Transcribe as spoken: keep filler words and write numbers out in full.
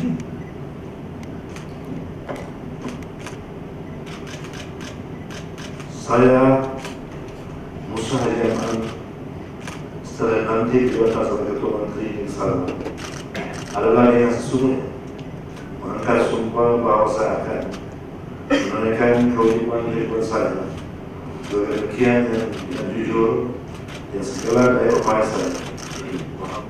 Saya Musa Aman setelah nanti dibantah sebagai Ketua Menteri Sabah adalah yang sesungguhnya mengangkat sumpah bahawa saya akan menunaikan kewajiban-kewajiban saya sebagai demikian yang, yang jujur yang segala daya upaya saya